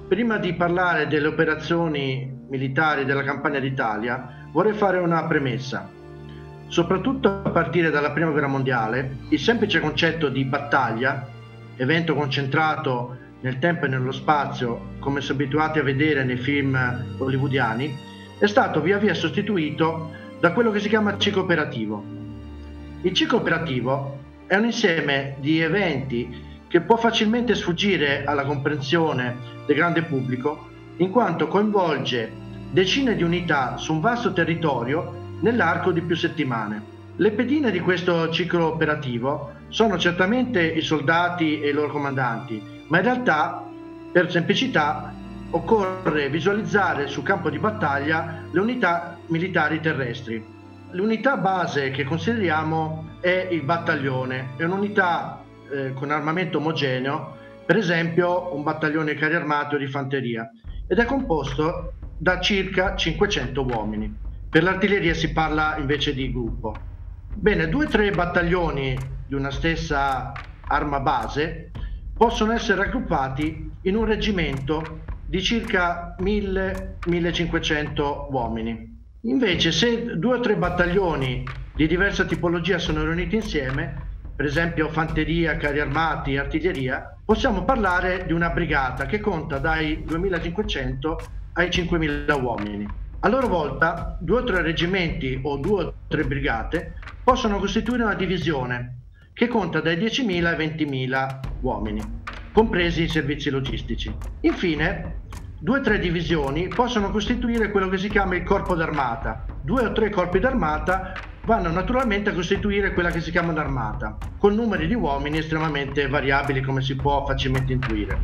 Prima di parlare delle operazioni militari della campagna d'Italia, vorrei fare una premessa. Soprattutto a partire dalla Prima Guerra Mondiale, il semplice concetto di battaglia, evento concentrato nel tempo e nello spazio, come si è abituati a vedere nei film hollywoodiani, è stato via via sostituito da quello che si chiama ciclo operativo. Il ciclo operativo è un insieme di eventi che può facilmente sfuggire alla comprensione del grande pubblico, in quanto coinvolge decine di unità su un vasto territorio nell'arco di più settimane. Le pedine di questo ciclo operativo sono certamente i soldati e i loro comandanti, ma in realtà, per semplicità, occorre visualizzare sul campo di battaglia le unità militari terrestri. L'unità base che consideriamo è il battaglione, è un'unità con armamento omogeneo, per esempio un battaglione carri armati o di fanteria, ed è composto da circa 500 uomini. Per l'artiglieria si parla invece di gruppo. Bene, 2 o 3 battaglioni di una stessa arma base possono essere raggruppati in un reggimento di circa 1000-1500 uomini. Invece, se 2 o 3 battaglioni di diversa tipologia sono riuniti insieme, per esempio fanteria, carri armati e artiglieria, possiamo parlare di una brigata che conta dai 2500 ai 5000 uomini. A loro volta 2 o 3 reggimenti o 2 o 3 brigate possono costituire una divisione che conta dai 10.000 ai 20.000 uomini, compresi i servizi logistici. Infine 2 o 3 divisioni possono costituire quello che si chiama il corpo d'armata. 2 o 3 corpi d'armata vanno naturalmente a costituire quella che si chiama un'armata, con numeri di uomini estremamente variabili, come si può facilmente intuire.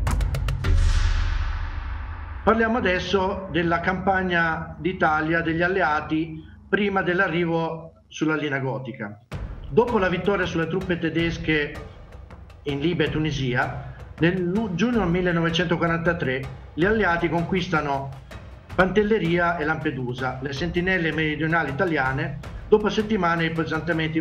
Parliamo adesso della campagna d'Italia degli alleati prima dell'arrivo sulla linea gotica. Dopo la vittoria sulle truppe tedesche in Libia e Tunisia, nel giugno 1943 gli alleati conquistano Pantelleria e Lampedusa, le sentinelle meridionali italiane, dopo settimane di pesanti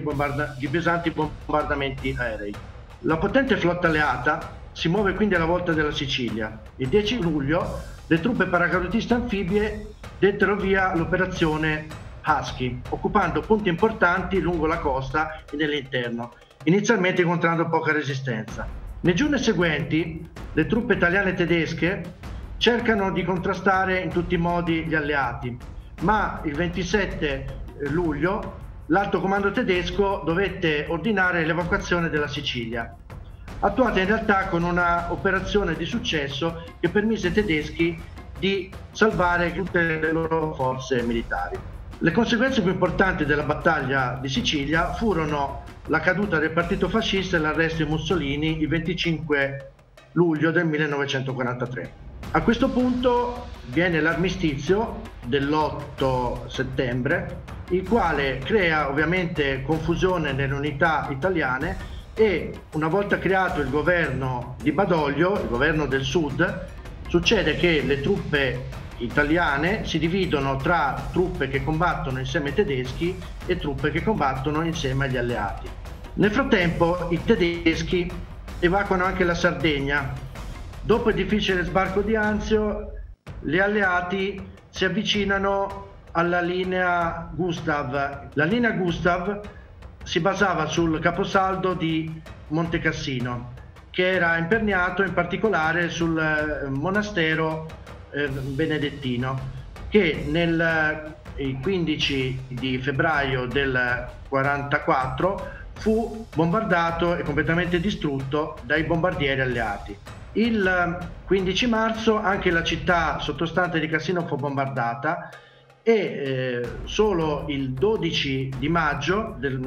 bombardamenti aerei. La potente flotta alleata si muove quindi alla volta della Sicilia. Il 10 luglio le truppe paracadutiste anfibie dettero via l'operazione Husky, occupando punti importanti lungo la costa e nell'interno, inizialmente incontrando poca resistenza. Nei giorni seguenti le truppe italiane e tedesche cercano di contrastare in tutti i modi gli alleati, ma il 27 luglio l'alto comando tedesco dovette ordinare l'evacuazione della Sicilia, attuata in realtà con una operazione di successo che permise ai tedeschi di salvare tutte le loro forze militari. Le conseguenze più importanti della battaglia di Sicilia furono la caduta del partito fascista e l'arresto di Mussolini il 25 luglio del 1943. A questo punto viene l'armistizio dell'8 settembre, il quale crea ovviamente confusione nelle unità italiane e una volta creato il governo di Badoglio, il governo del sud, succede che le truppe italiane si dividono tra truppe che combattono insieme ai tedeschi e truppe che combattono insieme agli alleati. Nel frattempo i tedeschi evacuano anche la Sardegna. Dopo il difficile sbarco di Anzio, gli alleati si avvicinano alla linea Gustav. La linea Gustav si basava sul caposaldo di Monte Cassino, che era imperniato in particolare sul monastero benedettino, che nel 15 di febbraio del 44 fu bombardato e completamente distrutto dai bombardieri alleati. Il 15 marzo anche la città sottostante di Cassino fu bombardata e solo il 12 di maggio del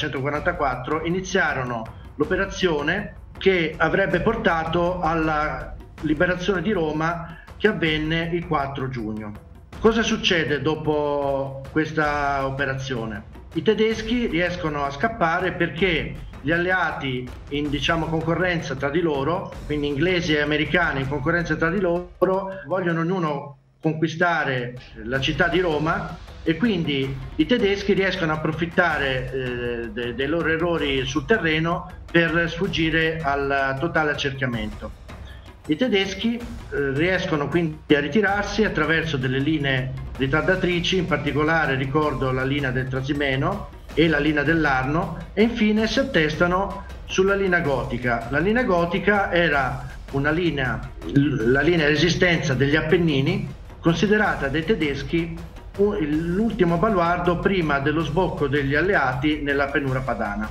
1944 iniziarono l'operazione che avrebbe portato alla liberazione di Roma, che avvenne il 4 giugno. Cosa succede dopo questa operazione? I tedeschi riescono a scappare perché gli alleati in concorrenza tra di loro, quindi inglesi e americani in concorrenza tra di loro, vogliono ognuno conquistare la città di Roma e quindi i tedeschi riescono a approfittare dei loro errori sul terreno per sfuggire al totale accerchiamento. I tedeschi riescono quindi a ritirarsi attraverso delle linee ritardatrici, in particolare ricordo la linea del Trasimeno e la linea dell'Arno, e infine si attestano sulla linea gotica. La linea gotica era la linea di resistenza degli Appennini, considerata dai tedeschi l'ultimo baluardo prima dello sbocco degli alleati nella pianura padana.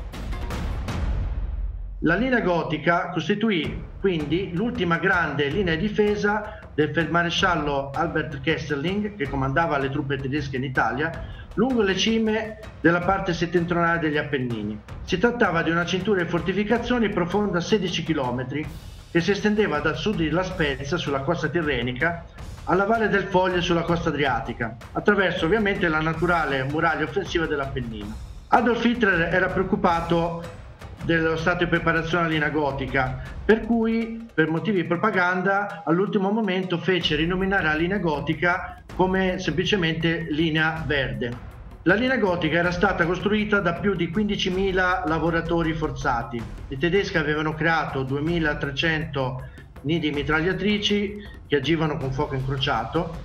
La linea gotica costituì quindi l'ultima grande linea di difesa del feldmaresciallo Albert Kesselring, che comandava le truppe tedesche in Italia, lungo le cime della parte settentrionale degli Appennini. Si trattava di una cintura di fortificazioni profonda 16 km che si estendeva dal sud di La Spezia sulla costa tirrenica alla Valle del Foglio sulla costa adriatica, attraverso ovviamente la naturale muraglia offensiva dell'Appennino. Adolf Hitler era preoccupato dello stato di preparazione alla linea gotica, per cui per motivi di propaganda all'ultimo momento fece rinominare la linea gotica come semplicemente linea verde. La linea gotica era stata costruita da più di 15.000 lavoratori forzati. I tedeschi avevano creato 2.300 nidi mitragliatrici che agivano con fuoco incrociato,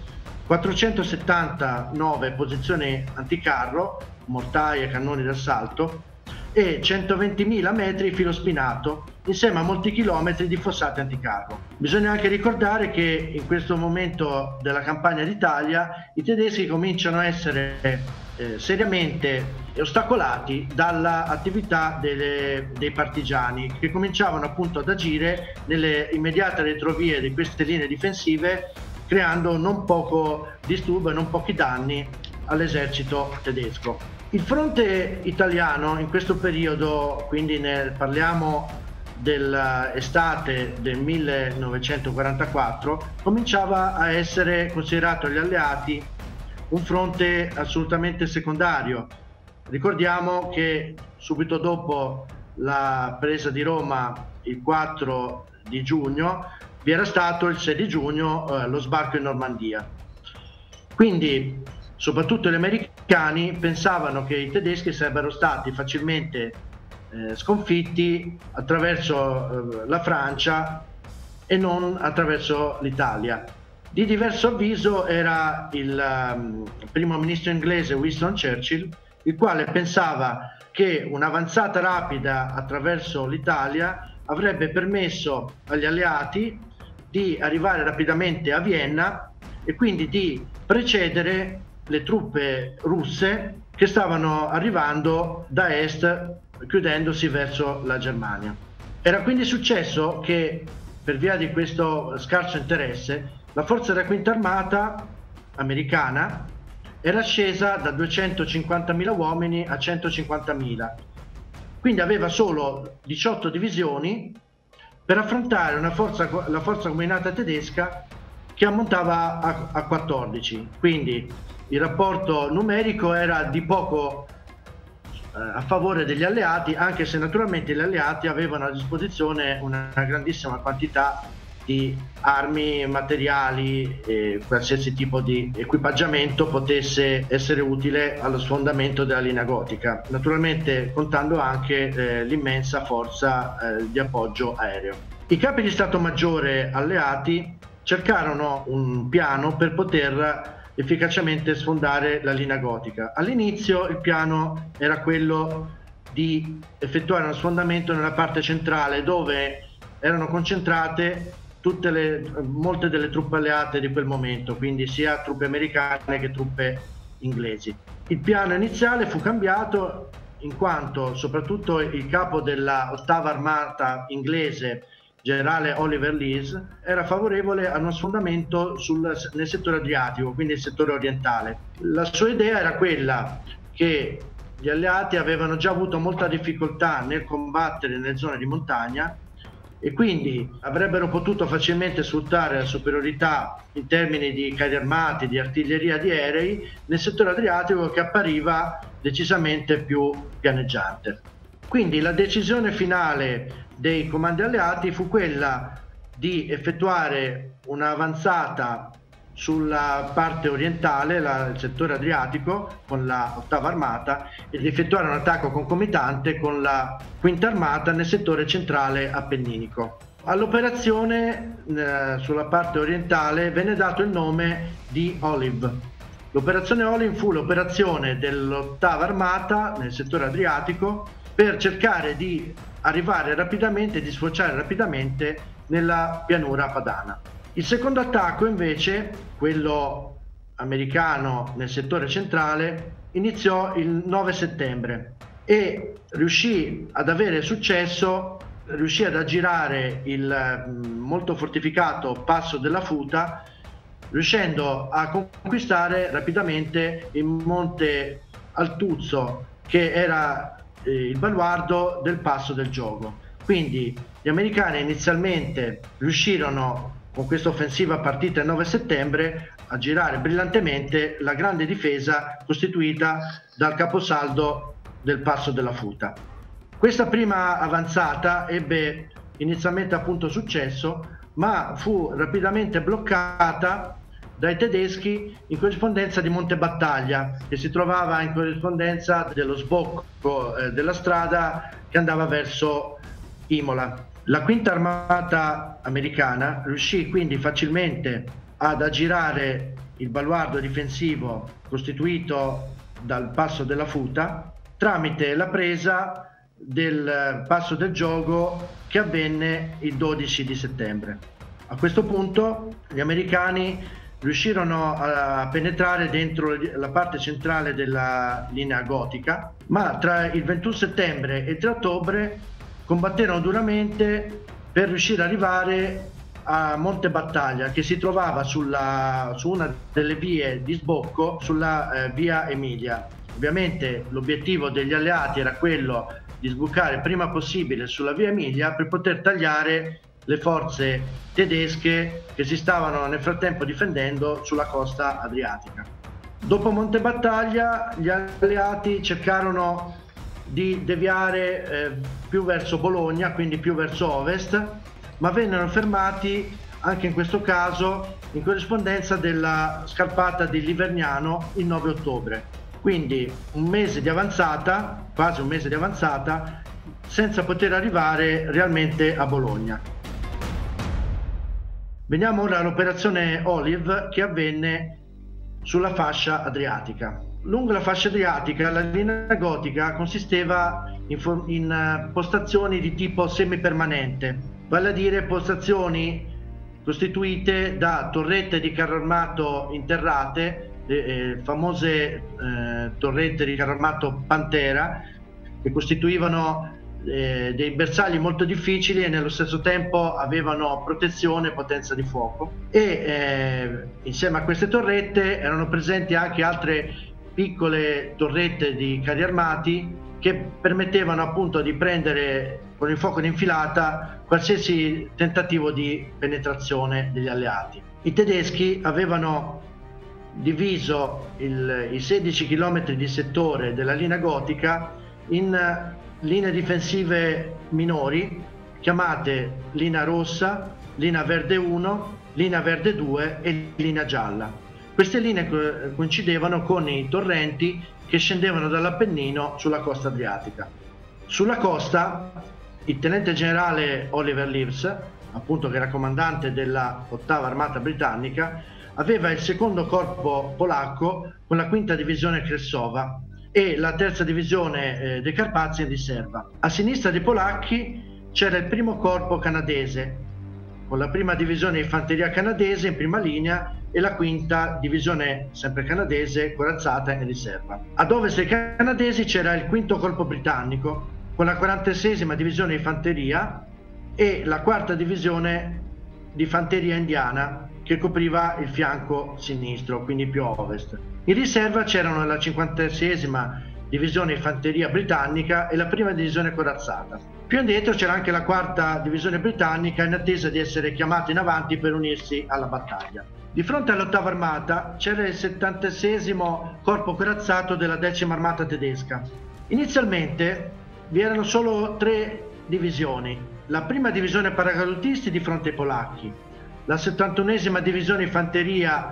479 posizioni anticarro, mortaie e cannoni d'assalto e 120.000 metri di filo spinato, insieme a molti chilometri di fossati anticarro. Bisogna anche ricordare che in questo momento della campagna d'Italia i tedeschi cominciano a essere seriamente ostacolati dall'attività dei partigiani, che cominciavano appunto ad agire nelle immediate retrovie di queste linee difensive, creando non poco disturbo e non pochi danni all'esercito tedesco. Il fronte italiano in questo periodo, quindi parliamo dell'estate del 1944, cominciava a essere considerato agli alleati un fronte assolutamente secondario. Ricordiamo che subito dopo la presa di Roma il 4 di giugno vi era stato il 6 di giugno lo sbarco in Normandia. Quindi soprattutto gli americani pensavano che i tedeschi sarebbero stati facilmente sconfitti attraverso la Francia e non attraverso l'Italia. Di diverso avviso era il primo ministro inglese Winston Churchill, il quale pensava che un'avanzata rapida attraverso l'Italia avrebbe permesso agli alleati di arrivare rapidamente a Vienna e quindi di precedere le truppe russe che stavano arrivando da est, chiudendosi verso la Germania. Era quindi successo che, per via di questo scarso interesse, la forza della Quinta Armata americana era scesa da 250.000 uomini a 150.000, quindi aveva solo 18 divisioni per affrontare la forza combinata tedesca che ammontava a 14, quindi il rapporto numerico era di poco a favore degli alleati, anche se naturalmente gli alleati avevano a disposizione una grandissima quantità di armi, materiali e qualsiasi tipo di equipaggiamento potesse essere utile allo sfondamento della linea gotica, naturalmente contando anche l'immensa forza di appoggio aereo. I capi di Stato Maggiore alleati cercarono un piano per poter efficacemente sfondare la linea gotica. All'inizio il piano era quello di effettuare uno sfondamento nella parte centrale, dove erano concentrate molte delle truppe alleate di quel momento, quindi sia truppe americane che truppe inglesi. Il piano iniziale fu cambiato in quanto soprattutto il capo della 8ª armata inglese, generale Oliver Lees, era favorevole a uno sfondamento nel settore adriatico, quindi il settore orientale. La sua idea era quella che gli alleati avevano già avuto molta difficoltà nel combattere nelle zone di montagna e quindi avrebbero potuto facilmente sfruttare la superiorità in termini di carri armati, di artiglieria, di aerei nel settore adriatico, che appariva decisamente più pianeggiante. Quindi la decisione finale dei comandi alleati fu quella di effettuare un'avanzata sulla parte orientale, il settore adriatico, con la 8ª armata, e di effettuare un attacco concomitante con la 5ª armata nel settore centrale appenninico. All'operazione sulla parte orientale venne dato il nome di Olive. L'operazione Olive fu l'operazione dell'8ª Armata nel settore adriatico per cercare di arrivare rapidamente, di sfociare rapidamente nella pianura padana. Il secondo attacco invece, quello americano nel settore centrale, iniziò il 9 settembre e riuscì ad avere successo, riuscì ad aggirare il molto fortificato passo della Futa, riuscendo a conquistare rapidamente il monte Altuzzo, che era il baluardo del passo del Giogo. Quindi gli americani inizialmente riuscirono, con questa offensiva partita il 9 settembre, a girare brillantemente la grande difesa costituita dal caposaldo del passo della Futa. Questa prima avanzata ebbe inizialmente appunto successo, ma fu rapidamente bloccata dai tedeschi in corrispondenza di Monte Battaglia, che si trovava in corrispondenza dello sbocco della strada che andava verso Imola. La quinta armata americana riuscì quindi facilmente ad aggirare il baluardo difensivo costituito dal passo della Futa tramite la presa del passo del Giogo, che avvenne il 12 di settembre. A questo punto gli americani riuscirono a penetrare dentro la parte centrale della linea gotica, ma tra il 21 settembre e il 3 ottobre combatterono duramente per riuscire ad arrivare a Monte Battaglia, che si trovava su una delle vie di sbocco sulla via Emilia. Ovviamente l'obiettivo degli alleati era quello di sbucare il prima possibile sulla via Emilia per poter tagliare le forze tedesche che si stavano nel frattempo difendendo sulla costa adriatica. Dopo Monte Battaglia gli alleati cercarono di deviare più verso Bologna, quindi più verso ovest, ma vennero fermati anche in questo caso in corrispondenza della scarpata di Livergnano il 9 ottobre. Quindi un mese di avanzata, quasi un mese di avanzata, senza poter arrivare realmente a Bologna. Veniamo ora all'operazione Olive, che avvenne sulla fascia adriatica. Lungo la fascia adriatica la linea gotica consisteva in postazioni di tipo semipermanente, vale a dire postazioni costituite da torrette di carro armato interrate, famose torrette di carro armato Pantera, che costituivano dei bersagli molto difficili e nello stesso tempo avevano protezione e potenza di fuoco, e insieme a queste torrette erano presenti anche altre piccole torrette di carri armati che permettevano appunto di prendere con il fuoco d'infilata qualsiasi tentativo di penetrazione degli alleati. I tedeschi avevano diviso i 16 km di settore della linea gotica in linee difensive minori, chiamate linea rossa, linea verde 1, linea verde 2 e linea gialla. Queste linee coincidevano con i torrenti che scendevano dall'Appennino sulla costa adriatica. Sulla costa il tenente generale Oliver Leaves, appunto che era comandante della 8ª Armata britannica, aveva il secondo corpo polacco con la quinta divisione Kressowa e la terza divisione dei Carpazi in riserva. A sinistra dei polacchi c'era il primo corpo canadese con la prima divisione di fanteria canadese in prima linea e la quinta divisione sempre canadese corazzata in riserva. Ad ovest dei canadesi c'era il quinto corpo britannico con la 46esima divisione di fanteria e la quarta divisione di fanteria indiana che copriva il fianco sinistro, quindi più a ovest. In riserva c'erano la 56esima divisione di fanteria britannica e la prima divisione corazzata. Più indietro c'era anche la quarta divisione britannica in attesa di essere chiamata in avanti per unirsi alla battaglia. Di fronte all'8ª armata c'era il 76esimo corpo corazzato della 10ª armata tedesca. Inizialmente vi erano solo 3 divisioni: la prima divisione paracadutisti di fronte ai polacchi, la 71esima divisione di fanteria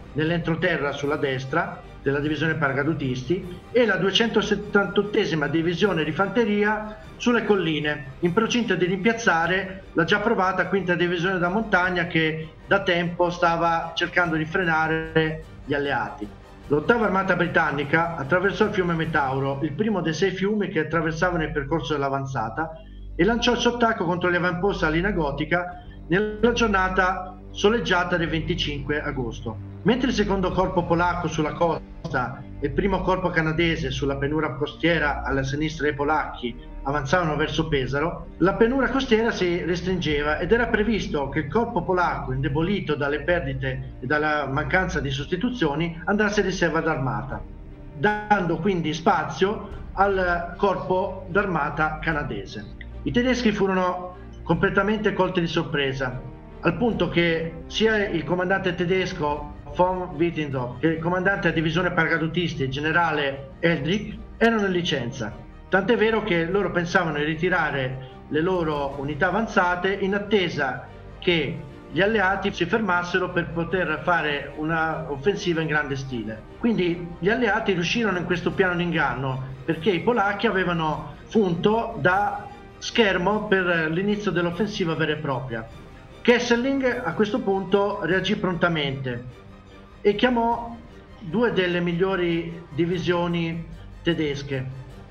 nell'entroterra sulla destra della divisione paracadutisti e la 278esima divisione di fanteria sulle colline, in procinto di rimpiazzare la già provata quinta divisione da montagna che da tempo stava cercando di frenare gli alleati. L'ottava armata britannica attraversò il fiume Metauro, il primo dei 6 fiumi che attraversavano il percorso dell'avanzata, e lanciò il suo attacco contro gli avamposti a linea gotica nella giornata soleggiata del 25 agosto. Mentre il secondo corpo polacco sulla costa e il primo corpo canadese sulla pianura costiera alla sinistra dei polacchi avanzavano verso Pesaro, la pianura costiera si restringeva ed era previsto che il corpo polacco, indebolito dalle perdite e dalla mancanza di sostituzioni, andasse in riserva d'armata, dando quindi spazio al corpo d'armata canadese. I tedeschi furono completamente colti di sorpresa, al punto che sia il comandante tedesco von Wittendorf che il comandante a divisione paracadutisti, il generale Eldrich, erano in licenza. Tant'è vero che loro pensavano di ritirare le loro unità avanzate in attesa che gli alleati si fermassero per poter fare una offensiva in grande stile. Quindi gli alleati riuscirono in questo piano d'inganno perché i polacchi avevano funto da schermo per l'inizio dell'offensiva vera e propria. Kesselring a questo punto reagì prontamente e chiamò 2 delle migliori divisioni tedesche,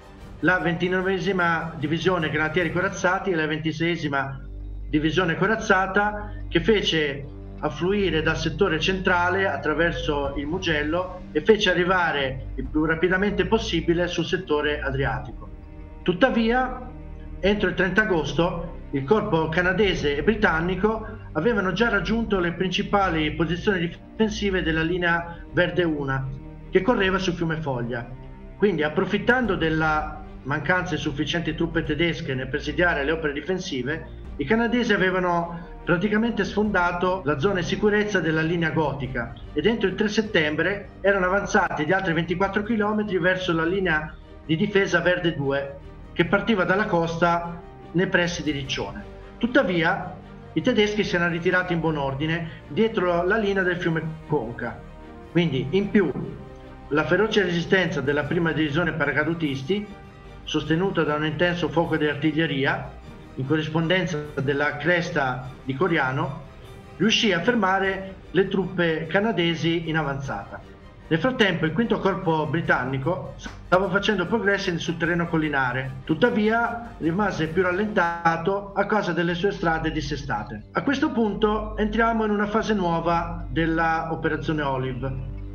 la 29esima divisione granatieri corazzati e la 26esima divisione corazzata, che fece affluire dal settore centrale attraverso il Mugello e fece arrivare il più rapidamente possibile sul settore adriatico. Tuttavia, entro il 30 agosto il corpo canadese e britannico avevano già raggiunto le principali posizioni difensive della linea Verde 1 che correva sul fiume Foglia. Quindi, approfittando della mancanza di sufficienti truppe tedesche nel presidiare le opere difensive, i canadesi avevano praticamente sfondato la zona di sicurezza della linea gotica ed entro il 3 settembre erano avanzati di altri 24 km verso la linea di difesa Verde 2 che partiva dalla costa nei pressi di Riccione. Tuttavia i tedeschi si erano ritirati in buon ordine dietro la linea del fiume Conca. Quindi, in più, la feroce resistenza della prima divisione paracadutisti, sostenuta da un intenso fuoco di artiglieria in corrispondenza della cresta di Coriano, riuscì a fermare le truppe canadesi in avanzata. Nel frattempo il quinto corpo britannico stava facendo progressi sul terreno collinare, tuttavia rimase più rallentato a causa delle sue strade dissestate. A questo punto entriamo in una fase nuova della operazione Olive,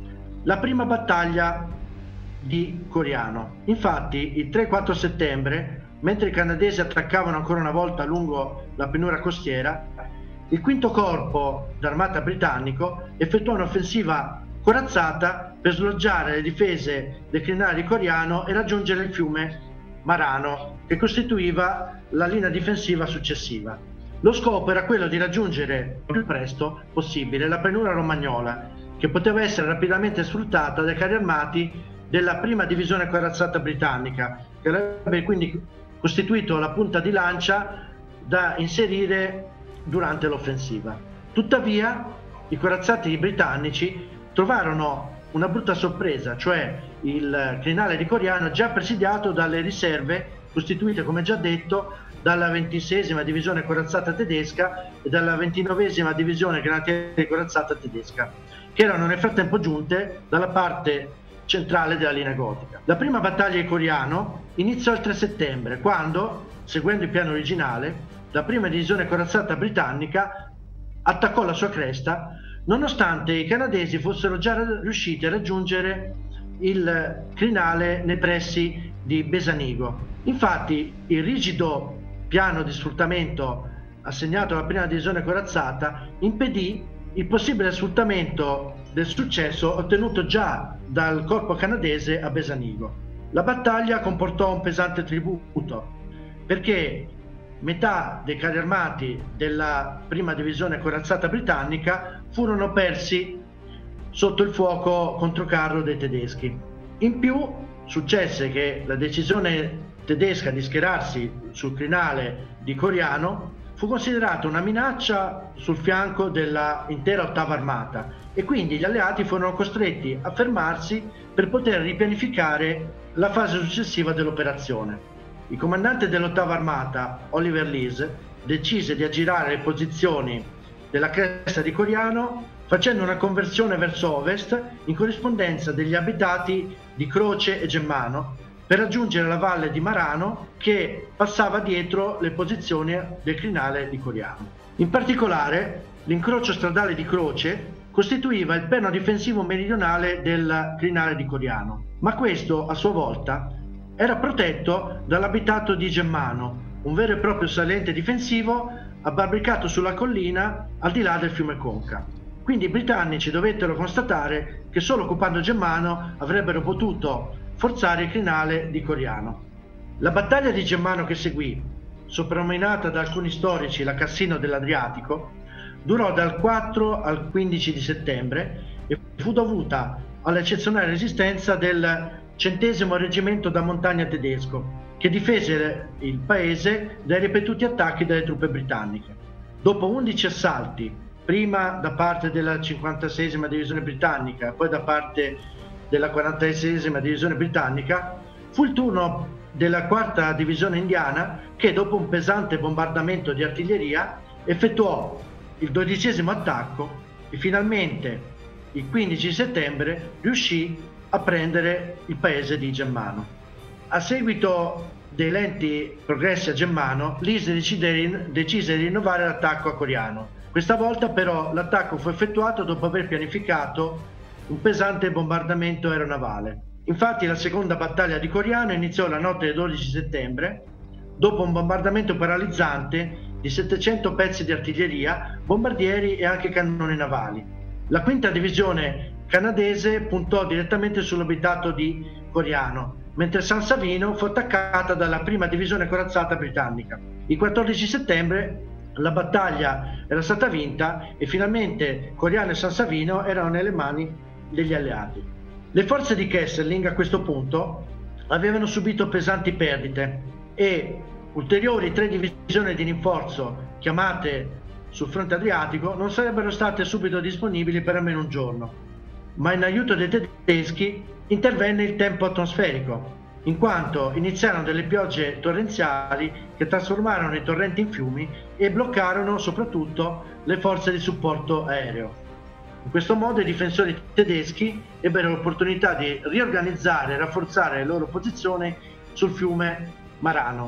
la prima battaglia di Coriano. Infatti il 3-4 settembre, mentre i canadesi attaccavano ancora una volta lungo la pianura costiera, il quinto corpo d'armata britannico effettuò un'offensiva corazzata per sloggiare le difese del crinale di Coriano e raggiungere il fiume Marano, che costituiva la linea difensiva successiva. Lo scopo era quello di raggiungere il più presto possibile la pianura romagnola, che poteva essere rapidamente sfruttata dai carri armati della prima divisione corazzata britannica, che avrebbe quindi costituito la punta di lancia da inserire durante l'offensiva. Tuttavia, i corazzati britannici trovarono una brutta sorpresa, cioè il crinale di Coriano già presidiato dalle riserve costituite, come già detto, dalla 26esima divisione corazzata tedesca e dalla 29esima divisione granatieri corazzata tedesca, che erano nel frattempo giunte dalla parte centrale della linea gotica. La prima battaglia di Coriano iniziò il 3 settembre, quando, seguendo il piano originale, la prima divisione corazzata britannica attaccò la sua cresta, nonostante i canadesi fossero già riusciti a raggiungere il crinale nei pressi di Besanigo. Infatti, il rigido piano di sfruttamento assegnato alla prima divisione corazzata impedì il possibile sfruttamento del successo ottenuto già dal corpo canadese a Besanigo. La battaglia comportò un pesante tributo, perché metà dei carri armati della prima divisione corazzata britannica furono persi sotto il fuoco controcarro dei tedeschi. In più successe che la decisione tedesca di schierarsi sul crinale di Coriano fu fu considerata una minaccia sul fianco dell'intera ottava armata e quindi gli alleati furono costretti a fermarsi per poter ripianificare la fase successiva dell'operazione. Il comandante dell'ottava armata, Oliver Leese, decise di aggirare le posizioni della cresta di Coriano facendo una conversione verso ovest in corrispondenza degli abitati di Croce e Gemmano per raggiungere la valle di Marano che passava dietro le posizioni del crinale di Coriano. In particolare, l'incrocio stradale di Croce costituiva il perno difensivo meridionale del crinale di Coriano, ma questo a sua volta era protetto dall'abitato di Gemmano, un vero e proprio saliente difensivo abbarbicato sulla collina al di là del fiume Conca. Quindi i britannici dovettero constatare che solo occupando Gemmano avrebbero potuto forzare il crinale di Coriano. La battaglia di Gemmano che seguì, soprannominata da alcuni storici la Cassino dell'Adriatico, durò dal 4 al 15 di settembre e fu dovuta all'eccezionale resistenza del 100° reggimento da montagna tedesco, che difese il paese dai ripetuti attacchi delle truppe britanniche. Dopo 11 assalti, prima da parte della 56esima divisione britannica, poi da parte della 46esima divisione britannica, fu il turno della 4ª divisione indiana che, dopo un pesante bombardamento di artiglieria, effettuò il 12° attacco e finalmente il 15 settembre riuscì a prendere il paese di Gemmano. A seguito dei lenti progressi a Gemmano, Leese decise di rinnovare l'attacco a Coriano. Questa volta però l'attacco fu effettuato dopo aver pianificato un pesante bombardamento aeronavale. Infatti la seconda battaglia di Coriano iniziò la notte del 12 settembre dopo un bombardamento paralizzante di 700 pezzi di artiglieria, bombardieri e anche cannoni navali. La quinta divisione canadese puntò direttamente sull'abitato di Coriano, mentre San Savino fu attaccata dalla prima divisione corazzata britannica. Il 14 settembre la battaglia era stata vinta e finalmente Coriano e San Savino erano nelle mani degli alleati. Le forze di Kesselring a questo punto avevano subito pesanti perdite e ulteriori 3 divisioni di rinforzo chiamate sul fronte adriatico non sarebbero state subito disponibili per almeno un giorno, ma in aiuto dei tedeschi intervenne il tempo atmosferico, in quanto iniziarono delle piogge torrenziali che trasformarono i torrenti in fiumi e bloccarono soprattutto le forze di supporto aereo. In questo modo i difensori tedeschi ebbero l'opportunità di riorganizzare e rafforzare le loro posizioni sul fiume Marano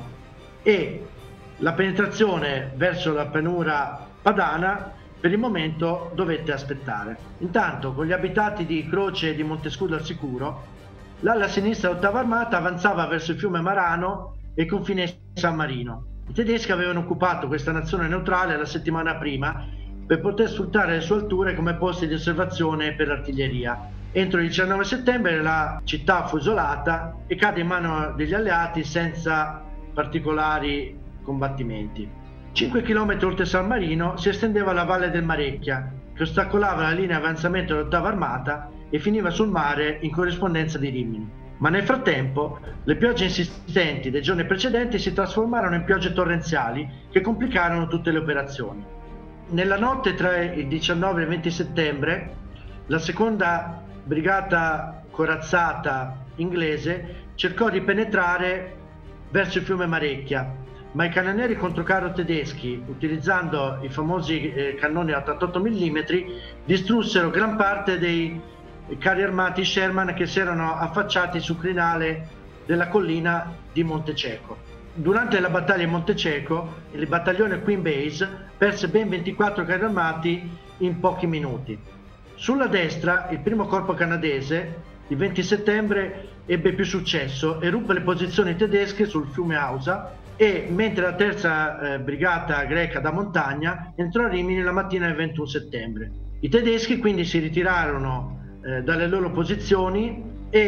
e la penetrazione verso la pianura padana per il momento dovette aspettare. Intanto, con gli abitati di Croce e di Montescudo al sicuro, l'ala sinistra dell'ottava armata avanzava verso il fiume Marano e il confine San Marino. I tedeschi avevano occupato questa nazione neutrale la settimana prima per poter sfruttare le sue alture come posti di osservazione per l'artiglieria. Entro il 19 settembre la città fu isolata e cadde in mano degli alleati senza particolari combattimenti. 5 km oltre San Marino si estendeva la valle del Marecchia, che ostacolava la linea di avanzamento dell'ottava armata e finiva sul mare in corrispondenza di Rimini. Ma nel frattempo le piogge insistenti dei giorni precedenti si trasformarono in piogge torrenziali che complicarono tutte le operazioni. Nella notte tra il 19 e il 20 settembre la seconda brigata corazzata inglese cercò di penetrare verso il fiume Marecchia, ma i cannonieri controcarro tedeschi, utilizzando i famosi cannoni a 88 mm, distrussero gran parte dei carri armati Sherman che si erano affacciati sul crinale della collina di Montececo. Durante la battaglia di Montececo, il battaglione Queen Base perse ben 24 carri armati in pochi minuti. Sulla destra, il primo corpo canadese, il 20 settembre, ebbe più successo e ruppe le posizioni tedesche sul fiume Ausa, e mentre la terza brigata greca da montagna entrò a Rimini la mattina del 21 settembre. I tedeschi quindi si ritirarono dalle loro posizioni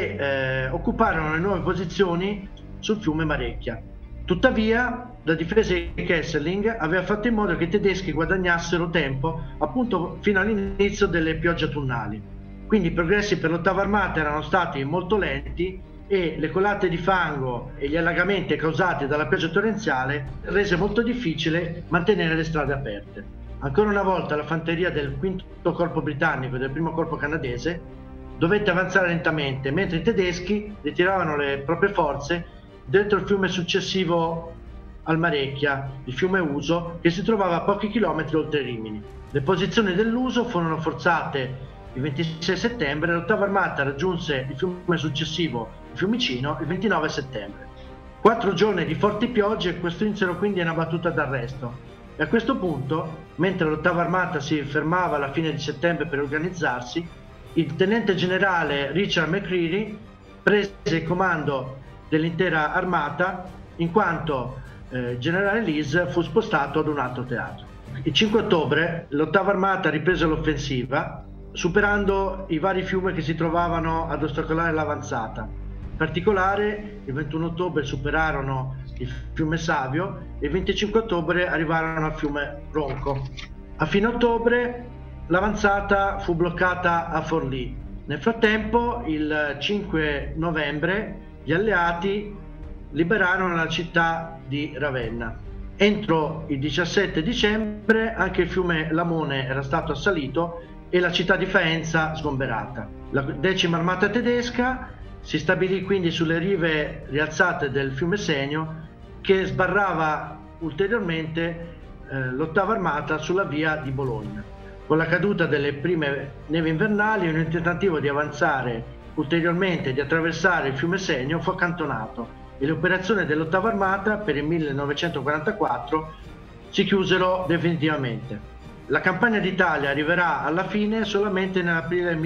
e occuparono le nuove posizioni sul fiume Marecchia. Tuttavia, la difesa di Kesselring aveva fatto in modo che i tedeschi guadagnassero tempo appunto fino all'inizio delle piogge autunnali. Quindi i progressi per l'ottava armata erano stati molto lenti e le colate di fango e gli allagamenti causati dalla pioggia torrenziale rese molto difficile mantenere le strade aperte. Ancora una volta la fanteria del quinto corpo britannico e del primo corpo canadese dovette avanzare lentamente, mentre i tedeschi ritiravano le proprie forze dentro il fiume successivo al Marecchia, il fiume Uso, che si trovava a pochi chilometri oltre Rimini. Le posizioni dell'Uso furono forzate il 26 settembre e l'ottava armata raggiunse il fiume successivo, il Fiumicino, il 29 settembre. 4 giorni di forti piogge costrinsero quindi a una battuta d'arresto e a questo punto, mentre l'ottava armata si fermava alla fine di settembre per organizzarsi, il tenente generale Richard McCreery prese il comando dell'intera armata in quanto generale Lees fu spostato ad un altro teatro. Il 5 ottobre l'ottava armata riprese l'offensiva superando i vari fiumi che si trovavano ad ostacolare l'avanzata. In particolare il 21 ottobre superarono il fiume Savio e il 25 ottobre arrivarono al fiume Ronco. A fine ottobre l'avanzata fu bloccata a Forlì. Nel frattempo, il 5 novembre, gli alleati liberarono la città di Ravenna. Entro il 17 dicembre anche il fiume Lamone era stato assalito e la città di Faenza sgomberata. La 10ª armata tedesca si stabilì quindi sulle rive rialzate del fiume Senio, che sbarrava ulteriormente l'ottava armata sulla via di Bologna. Con la caduta delle prime nevi invernali, un tentativo di avanzare ulteriormente e di attraversare il fiume Senio fu accantonato e le operazioni dell'ottava armata per il 1944 si chiusero definitivamente. La campagna d'Italia arriverà alla fine solamente nell'aprile del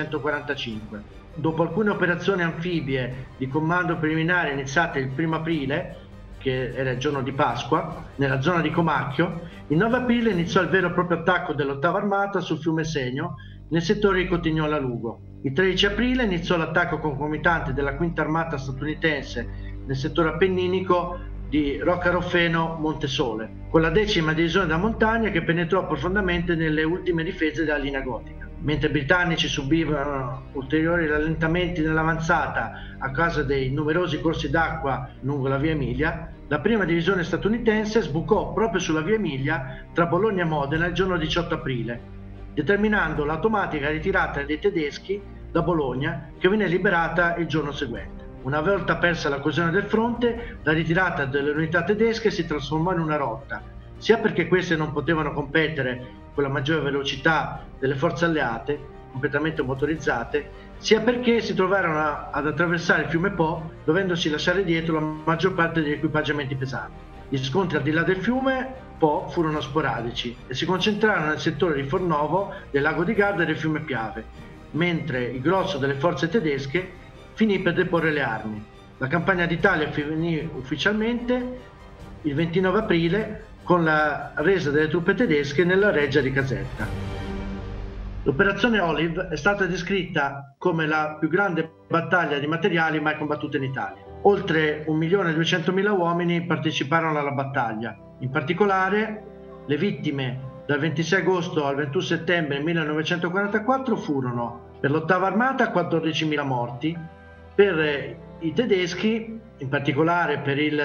1945. Dopo alcune operazioni anfibie di comando preliminare iniziate il 1 aprile, che era il giorno di Pasqua, nella zona di Comacchio, il 9 aprile iniziò il vero e proprio attacco dell'ottava armata sul fiume Senio nel settore di Cotignola-Lugo. Il 13 aprile iniziò l'attacco concomitante della quinta armata statunitense nel settore appenninico di Roccaroffeno-Montesole, con la 10ª divisione da montagna che penetrò profondamente nelle ultime difese della linea gotica. Mentre i britannici subivano ulteriori rallentamenti nell'avanzata a causa dei numerosi corsi d'acqua lungo la via Emilia, la prima divisione statunitense sbucò proprio sulla via Emilia tra Bologna e Modena il giorno 18 aprile, determinando l'automatica ritirata dei tedeschi da Bologna, che venne liberata il giorno seguente. Una volta persa la coesione del fronte, la ritirata delle unità tedesche si trasformò in una rotta, sia perché queste non potevano competere con la maggiore velocità delle forze alleate, completamente motorizzate, sia perché si trovarono ad attraversare il fiume Po, dovendosi lasciare dietro la maggior parte degli equipaggiamenti pesanti. Gli scontri al di là del fiume Po furono sporadici e si concentrarono nel settore di Fornovo, del lago di Garda e del fiume Piave, mentre il grosso delle forze tedesche finì per deporre le armi. La campagna d'Italia finì ufficialmente il 29 aprile con la resa delle truppe tedesche nella reggia di Caserta. L'operazione Olive è stata descritta come la più grande battaglia di materiali mai combattuta in Italia. Oltre 1.200.000 uomini parteciparono alla battaglia. In particolare, le vittime dal 26 agosto al 21 settembre 1944 furono per l'ottava armata 14.000 morti, per i tedeschi, in particolare per il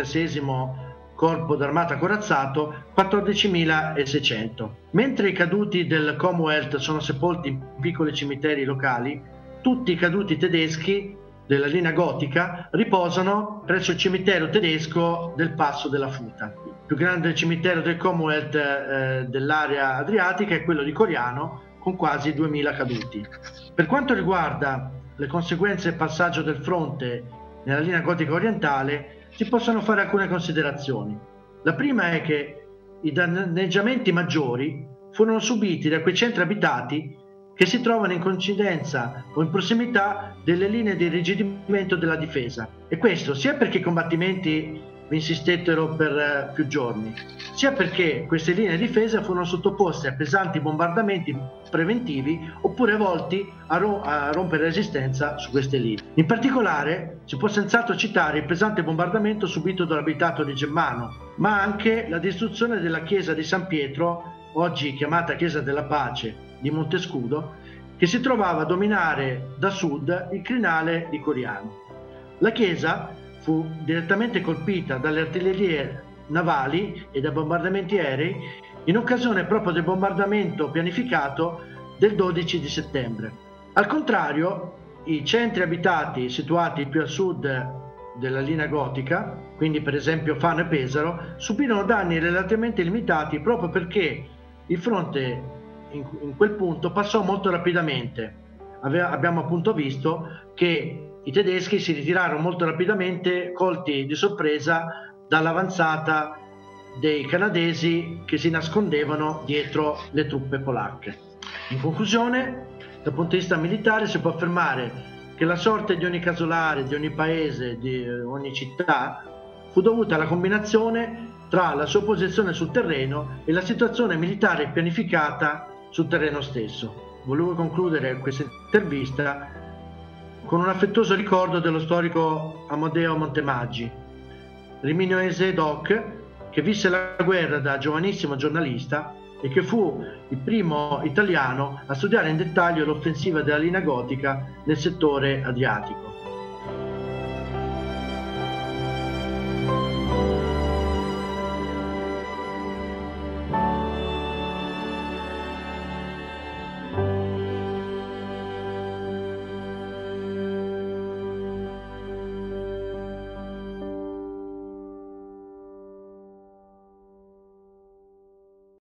76° corpo d'armata corazzato, 14.600. Mentre i caduti del Commonwealth sono sepolti in piccoli cimiteri locali, tutti i caduti tedeschi della linea gotica riposano presso il cimitero tedesco del Passo della Futa. Il più grande cimitero del Commonwealth dell'area adriatica è quello di Coriano, con quasi 2.000 caduti. Per quanto riguarda le conseguenze del passaggio del fronte nella linea gotica orientale, si possono fare alcune considerazioni. La prima è che i danneggiamenti maggiori furono subiti da quei centri abitati che si trovano in coincidenza o in prossimità delle linee di irrigidimento della difesa, e questo sia perché i combattimenti vi insistettero per più giorni, sia perché queste linee di difesa furono sottoposte a pesanti bombardamenti preventivi oppure volti a rompere resistenza su queste linee. In particolare si può senz'altro citare il pesante bombardamento subito dall'abitato di Gemmano, ma anche la distruzione della chiesa di San Pietro, oggi chiamata Chiesa della Pace, di Montescudo, che si trovava a dominare da sud il crinale di Coriano. La chiesa fu direttamente colpita dalle artiglierie navali e dai bombardamenti aerei in occasione proprio del bombardamento pianificato del 12 di settembre. Al contrario, i centri abitati situati più a sud della linea gotica, quindi per esempio Fano e Pesaro, subirono danni relativamente limitati proprio perché il fronte in quel punto passò molto rapidamente. Abbiamo appunto visto che i tedeschi si ritirarono molto rapidamente, colti di sorpresa dall'avanzata dei canadesi che si nascondevano dietro le truppe polacche. In conclusione, dal punto di vista militare si può affermare che la sorte di ogni casolare, di ogni paese, di ogni città fu dovuta alla combinazione tra la sua posizione sul terreno e la situazione militare pianificata sul terreno stesso. Volevo concludere questa intervista con un affettuoso ricordo dello storico Amodeo Montemaggi, riminoese doc, che visse la guerra da giovanissimo giornalista e che fu il primo italiano a studiare in dettaglio l'offensiva della linea gotica nel settore adriatico.